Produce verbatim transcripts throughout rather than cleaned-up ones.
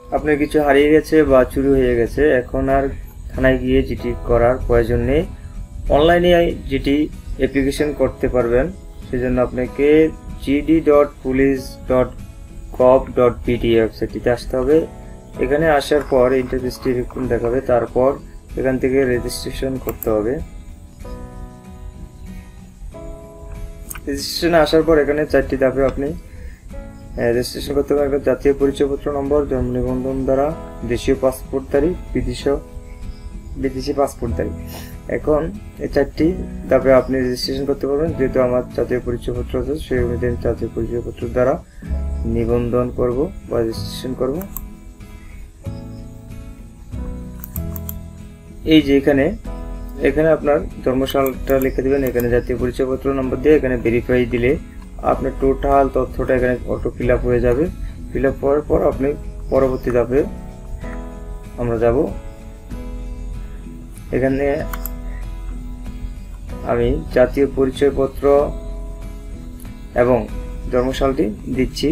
আপনার কিছু হারিয়ে গেছে বা চুরি হয়ে গেছে, এখন আর থানায় গিয়ে জিটি করার প্রয়োজন নেই, অনলাইনে জিটি অ্যাপ্লিকেশন করতে পারবেন। সেজন্য আপনাকে GD dot police dot gov dot BD ওয়েবসাইটটিতে আসতে হবে। এখানে আসার পর ইন্টারফেসটি এরকম দেখাবে, তারপর এখান থেকে রেজিস্ট্রেশন করতে হবে। রেজিস্ট্রেশনে আসার পর এখানে চারটি ধাপে আপনি রেজিস্ট্রেশন করতে হবে। একটা জাতীয় পরিচয়পত্র নম্বর, জন্ম নিবন্ধন দ্বারা, দেশীয় পাসপোর্ট তারিখ, বিদেশি বিদেশি পাসপোর্ট তারিখ। এখন এই চারটি ধাপে আপনি রেজিস্ট্রেশন করতে পারবেন। যেহেতু আমার জাতীয় পরিচয়পত্র আছে, সেই অনুযায়ী জাতীয় পরিচয়পত্র দ্বারা নিবন্ধন করব বা রেজিস্ট্রেশন করব। এই যে এখানে এখানে আপনার জন্মসালটা লিখে দিবেন, এখানে জাতীয় পরিচয়পত্র নম্বর দিয়ে এখানে ভেরিফাই দিলে আপনার টোটাল তথ্যটা এখানে অটো ফিল আপ হয়ে যাবে। ফিল আপ করার পর আপনি পরবর্তী ধাপে আমরা যাব। এখানে আমি জাতীয় পরিচয়পত্র এবং জন্মসালটি দিচ্ছি।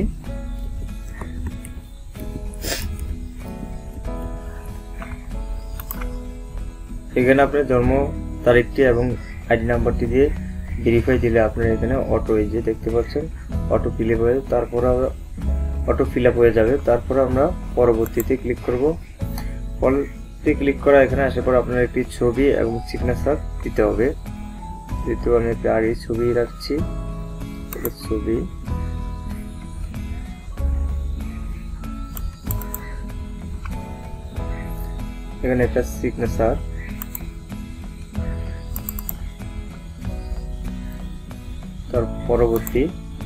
এখানে আপনার জন্ম তারিখটি এবং আইডি নাম্বারটি দিয়ে ভেরিফাই দিলে আপনার এখানে অটো এই যে দেখতে পাচ্ছেন অটো ফিল আপ হয়ে তারপর অটো ফিল আপ হয়ে যাবে। তারপর আমরা পরবর্তীতে ক্লিক করব। পরবর্তী ক্লিক করা এখানে আসার পর আপনার একটি ছবি এবং সিগনেচার দিতে হবে। যেহেতু আমি একটা আগে ছবি রাখছি, ছবি এখানে একটা সিগনেচার, তার পরবর্তী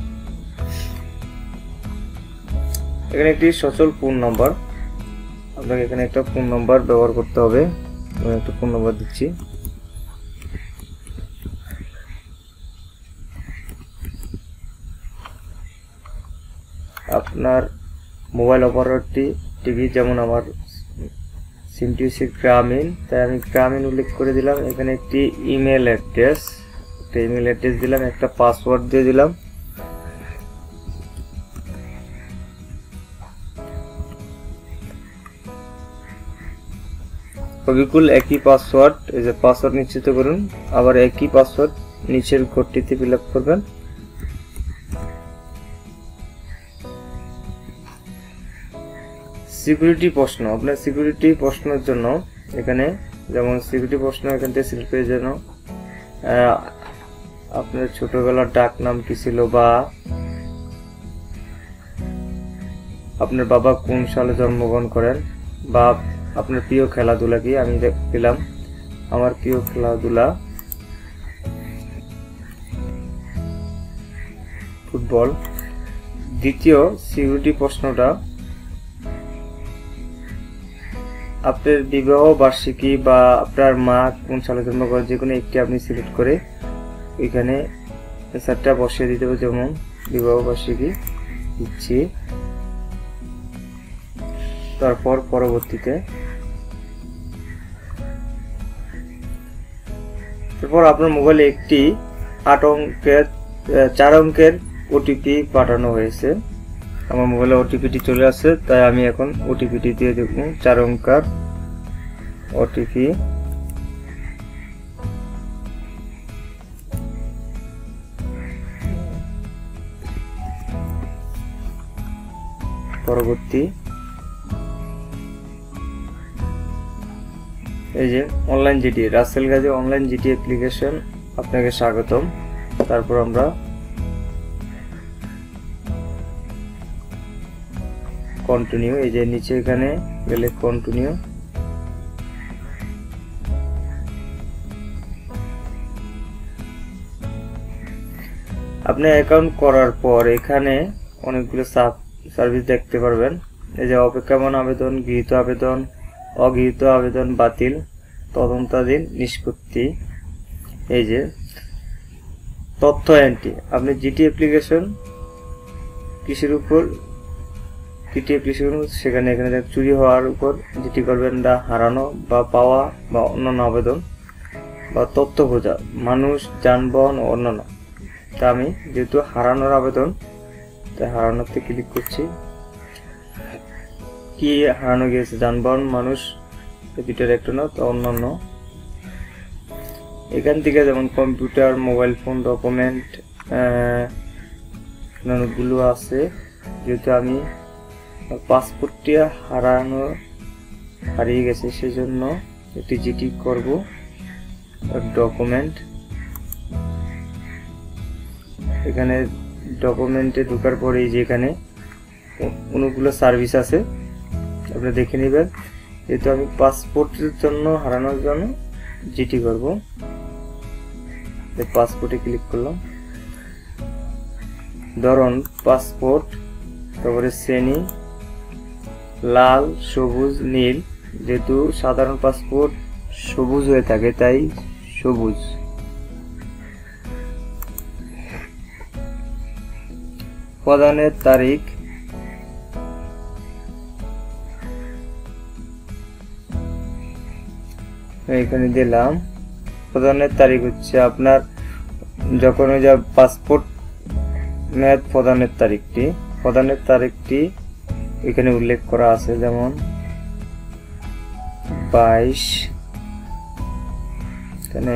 এখানে একটি সচল ফোন নাম্বার, আপনাকে এখানে একটা ফোন নাম্বার ব্যবহার করতে হবে। আমি একটা ফোন নাম্বার দিচ্ছি। আপনার মোবাইল অপারেটরটি টিভি, যেমন আমার সিমটি হচ্ছে গ্রামীণ, তাই আমি গ্রামীণ উল্লেখ করে দিলাম। এখানে একটি ইমেল অ্যাড্রেস, একটা ইমেল অ্যাড্রেস দিলাম, একটা পাসওয়ার্ড দিয়ে দিলাম। অবিকুল একই পাসওয়ার্ড, এই যে পাসওয়ার্ড নিশ্চিত করুন, আবার একই পাসওয়ার্ড নিচের ঘরটিতে ফিল আপ করবেন। সিকিউরিটি প্রশ্ন, আপনার সিকিউরিটি প্রশ্নের জন্য এখানে যেমন সিকিউরিটি প্রশ্ন এখান থেকে সিলেক্ট করে যেন আপনার ছোটবেলার ডাক নাম কি ছিল, বা আপনার বাবা কোন সালে জন্মগ্রহণ করেন, বা আপনার প্রিয় খেলাধুলা কি। আমি দিলাম আমার প্রিয় খেলাধুলা ফুটবল। দ্বিতীয় সিকিউরিটি প্রশ্নটা আপনার বিবাহ বার্ষিকী বা আপনার মা কোন সালে জন্মগ্রহণ, যে কোনো একটি আপনি সিলেক্ট করে এখানে অ্যান্সারটা বসিয়ে দিতে হবে। যেমন বিবাহ বার্ষিকী দিচ্ছি, তারপর পরবর্তীতে তারপর আপনার মোবাইলে একটি আট অঙ্কের চার অঙ্কের ওটিপি পাঠানো হয়েছে। আমার মোবাইলে ওটিপিটি চলে আসছে, তাই আমি এখন ওটিপিটি দিয়ে দেব। চার অঙ্কের ওটিপি, পরবর্তী এই যে online GT, Rasel Gazi online GT application, আপনাকে স্বাগতম। তারপর আমরা কন্টিনিউ, এই যে নিচে এখানে গেলে কন্টিনিউ। আপনি অ্যাকাউন্ট করার পর এখানে অনেকগুলো সার্ভিস দেখতে পারবেন। এই যে অপেক্ষমান আবেদন, গৃহীত আবেদন, অগৃহীত আবেদন বাতিল, তদন্তাধীন, নিষ্পত্তি। এই যে তথ্য এন্ট্রি, আপনি জিটি অ্যাপ্লিকেশন কিসের উপর জিটি অ্যাপ্লিকেশন সেখানে এখানে চুরি হওয়ার উপর জিটি করবেন, না হারানো বা পাওয়া বা অন্যান্য আবেদন বা তথ্য খোঁজা, মানুষ, যানবাহন ও অন্যান্য। তা আমি যেহেতু হারানোর আবেদন, তাই হারানোতে ক্লিক করছি। কি হারানো গিয়েছে, যানবাহন, মানুষ, এই দুইটার একটা না তো অন্যান্য। এখান থেকে যেমন কম্পিউটার, মোবাইল ফোন, ডকুমেন্ট অনেকগুলো আছে। যেহেতু আমি পাসপোর্টটি হারানো হারিয়ে গেছে সেজন্য একটি জিটি করব, ডকুমেন্ট। এখানে ডকুমেন্টে ঢোকার পরেই যে এখানে অনেকগুলো সার্ভিস আছে আপনি দেখে নেবেন। যেহেতু আমি পাসপোর্টের জন্য হারানোর জন্য জিটি করব, পাসপোর্টে ক্লিক করলাম। ধরুন পাসপোর্ট, তারপরে শ্রেণী লাল, সবুজ, নীল। যেহেতু সাধারণ পাসপোর্ট সবুজ হয়ে থাকে তাই সবুজ। প্রদানের তারিখ, এখানে দিলাম। প্রদানের তারিখ হচ্ছে আপনার যখন ওই যে পাসপোর্ট মেয়াদ প্রদানের তারিখটি প্রদানের তারিখটি এখানে উল্লেখ করা আছে, যেমন বাইশ, এখানে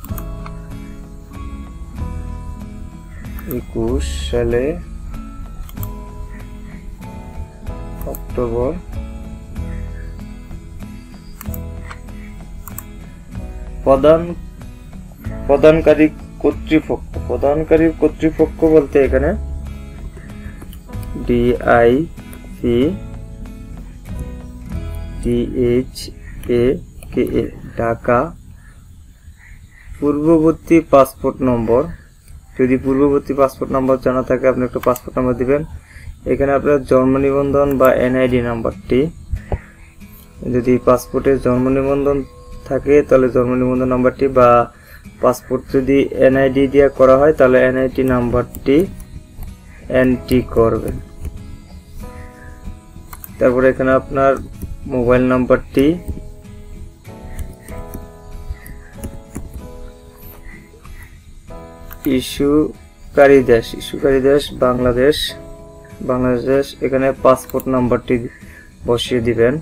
একুশ সালে অক্টোবর। প্রদান প্রদানকারী কর্তৃপক্ষ প্রদানকারী কর্তৃপক্ষ বলতে এখানে DI C DH A K A Dhaka. পূর্ববর্তী পাসপোর্ট নম্বর, যদি পূর্ববর্তী পাসপোর্ট নম্বর জানা থাকে আপনি একটা পাসপোর্ট নম্বর দিবেন। এখানে আপনার জন্ম নিবন্ধন বা এনআইডি নাম্বারটি, যদি পাসপোর্টের জন্ম নিবন্ধন থাকে তাহলে জন্ম নিবন্ধন নাম্বারটি, বা পাসপোর্ট যদি এনআইডি দিয়ে করা হয় তাহলে এনআইডি নাম্বারটি এন্ট্রি করবেন। তারপরে এখানে আপনার মোবাইল নাম্বারটি, ইস্যুকারী দেশ ইস্যুকারী দেশ বাংলাদেশ বাংলাদেশ এখানে পাসপোর্ট নাম্বারটি বসিয়ে দিবেন।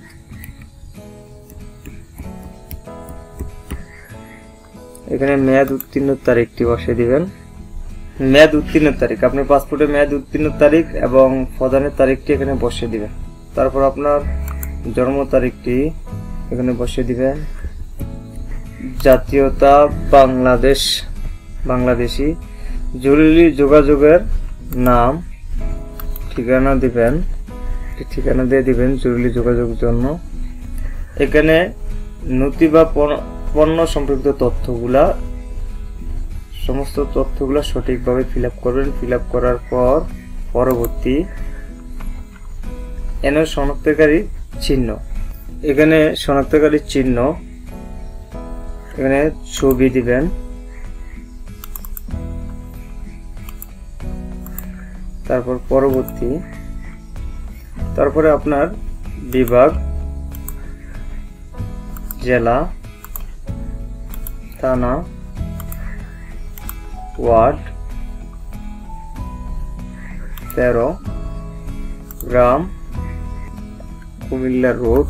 এখানে মেয়াদ উত্তীর্ণ তারিখটি বসিয়ে দিবেন। মেয়াদ উত্তীর্ণ তারিখ আপনার পাসপোর্টের মেয়াদ উত্তীর্ণ তারিখ এবং প্রদানের তারিখটি এখানে বসিয়ে দিবেন। তারপর আপনার জন্ম তারিখটি এখানে বসিয়ে দিবেন। জাতীয়তা বাংলাদেশ বাংলাদেশি। জরুরি যোগাযোগের নাম, ঠিকানা দিবেন, ঠিকানা দিয়ে দিবেন জরুরি যোগাযোগের জন্য। এখানে নথি বা পণ্য সম্পর্কিত তথ্যগুলা, সমস্ত তথ্যগুলা সঠিকভাবে ফিল আপ করবেন। ফিল আপ করার পর পরবর্তী এন শনাক্তকারী চিহ্ন, এখানে শনাক্তকারী চিহ্ন, এখানে ছবি দিবেন। তারপর পরবর্তী, তারপরে আপনার বিভাগ, জেলা, থানা, ওয়ার্ড, তেরো, গ্রাম, কুমিল্লা রোড।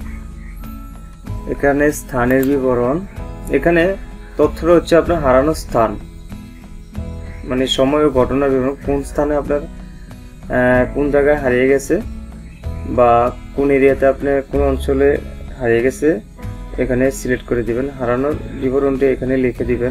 এখানে স্থানের বিবরণ, এখানে তথ্যটা হচ্ছে আপনার হারানো স্থান, মানে সময় ও ঘটনার বিবরণ, কোন স্থানে আপনার কোন জায়গায় হারিয়ে গেছে বা কোন এরিয়াতে আপনি কোন অঞ্চলে হারিয়ে গেছে এখানে সিলেক্ট করে দিবেন। হারানোর বিবরণটি এখানে লিখে দিবেন।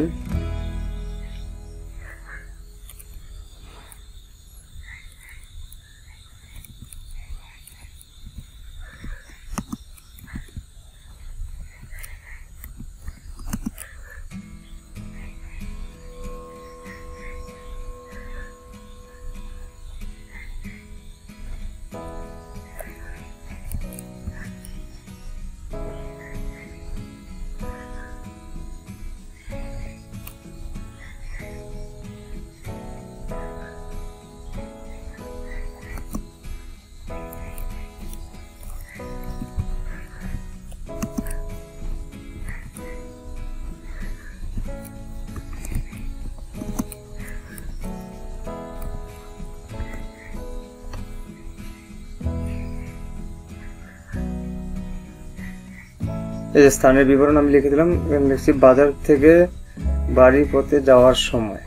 এই যে স্থানের বিবরণ আমি লিখে দিলাম, লিখছি বাজার থেকে বাড়ি পথে যাওয়ার সময়।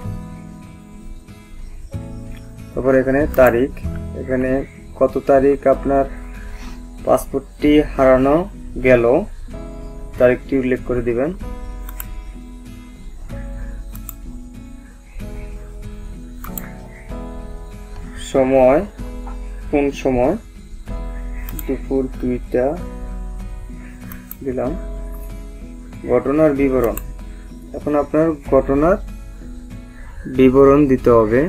তারপর এখানে তারিখ, এখানে কত তারিখ আপনার পাসপোর্টটি হারানো গেল তারিখটি উল্লেখ করে দিবেন। সময় কোন সময়, দুপুর দুইটা দিলাম। ঘটনার বিবরণ, এখন আপনার ঘটনার বিবরণ দিতে হবে।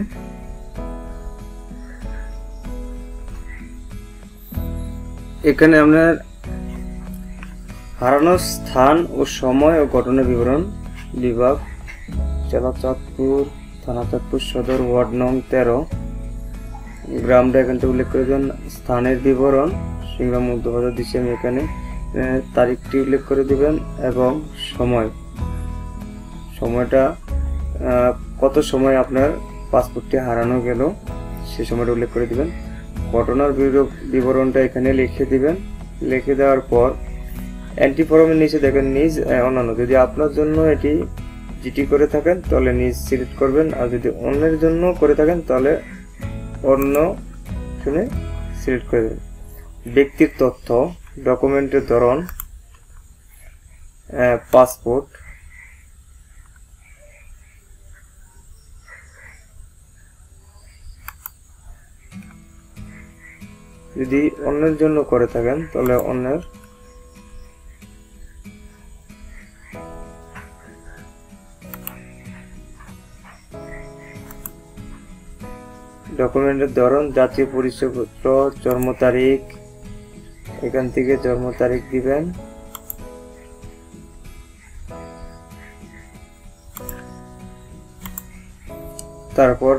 এখানে আপনার হারানোর স্থান ও সময় ও ঘটনার বিবরণ, বিভাগ জেলা চাঁদপুর, থানা চাঁদপুর সদর, ওয়ার্ড নং তেরো, গ্রামটা এখান থেকে উল্লেখ করে দেবেন। স্থানের বিবরণ সিংড়া মধ্যবাজার দিচ্ছি আমি, এখানে তারিখটি উল্লেখ করে দিবেন এবং সময়, সময়টা কত সময় আপনার পাসপোর্টটি হারানো গেল সে সময়টা উল্লেখ করে দিবেন। ঘটনার বিবরণটা এখানে লিখে দিবেন। লিখে দেওয়ার পর এন্ট্রি ফর্মের নিচে দেখেন নিজ অন্যান্য, যদি আপনার জন্য এটি জিটি করে থাকেন তাহলে নিজ সিলেক্ট করবেন, আর যদি অন্যের জন্য করে থাকেন তাহলে অন্য শুনে সিলেক্ট করে দেবেন। ব্যক্তির তথ্য, ডকুমেন্টের ধরন পাসপোর্ট, যদি অন্যের জন্য করে থাকেন তাহলে অন্যের, ডকুমেন্টের ধরন জাতীয় পরিচয়পত্র, জন্ম তারিখ, এখান থেকে জন্ম তারিখ দিবেন। তারপর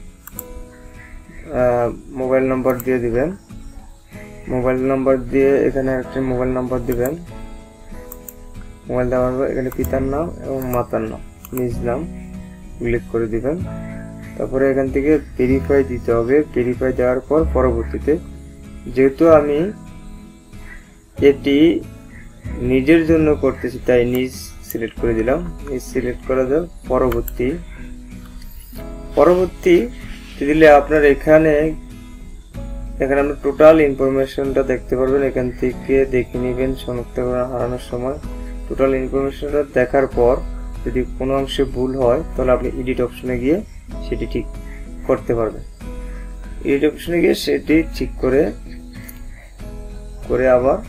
মোবাইল নম্বর দিয়ে দিবেন। মোবাইল নম্বর দিয়ে এখানে একটা মোবাইল নম্বর দিবেন। মোবাইল দেওয়ার পর এখানে পিতার নাম এবং মাতার নাম, নিজ নাম উল্লেখ করে দিবেন। তারপরে এখান থেকে ভেরিফাই দিতে হবে। ভেরিফাই দেওয়ার পর পরবর্তীতে, যেহেতু আমি এটি নিজের জন্য করতেছি তাই নিজ সিলেক্ট করে দিলাম। নিজ সিলেক্ট করে দেব। পরবর্তী পরবর্তী দিলে আপনার এখানে এখানে আপনি টোটাল ইনফরমেশনটা দেখতে পারবেন। এখান থেকে দেখে নেবেন শনাক্তকরণ হারানোর সময়। টোটাল ইনফরমেশনটা দেখার পর যদি কোনো অংশে ভুল হয় তাহলে আপনি এডিট অপশনে গিয়ে সেটি ঠিক করতে পারবেন। এডিট অপশনে গিয়ে সেটি ঠিক করে করে আবার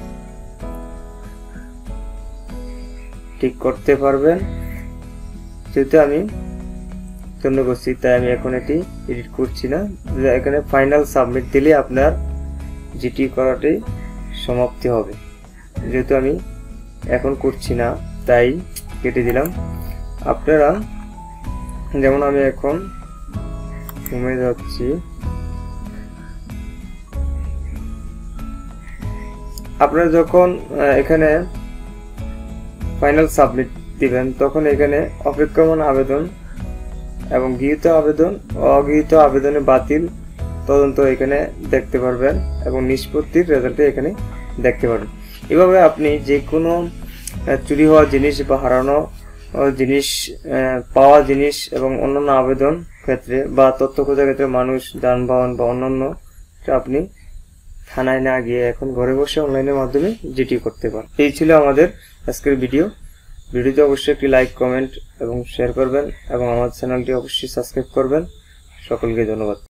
ঠিক করতে পারবেন। যেহেতু আমি জন্য করছি তাই আমি এখন এটি এডিট করছি না। এখানে ফাইনাল সাবমিট দিলে আপনার জিটি করাটি সমাপ্তি হবে। যেহেতু আমি এখন করছি না তাই কেটে দিলাম। আপনারা যেমন আমি এখন ঘুমে যাচ্ছি, আপনারা যখন এখানে ফাইনাল সাবমিট দিবেন তখন এখানে অপেক্ষমান আবেদন এবং গৃহীত আবেদন, অগৃহীত আবেদনে বাতিল তদন্ত এখানে দেখতে পারবেন এবং নিষ্পত্তির রেজাল্টে এখানে দেখতে পারবেন। এভাবে আপনি যে কোনো চুরি হওয়া জিনিস বা হারানো জিনিস, পাওয়া জিনিস এবং অন্যান্য আবেদন ক্ষেত্রে বা তথ্য খোঁজার ক্ষেত্রে মানুষ, যানবাহন বা অন্যান্য আপনি থানায় না গিয়ে এখন ঘরে বসে অনলাইনের মাধ্যমে জিটি করতে পারেন। এই ছিল আমাদের আজকের ভিডিও। ভিডিওতে অবশ্যই একটি লাইক, কমেন্ট এবং শেয়ার করবেন এবং আমার চ্যানেলটি অবশ্যই সাবস্ক্রাইব করবেন। সকলকে ধন্যবাদ।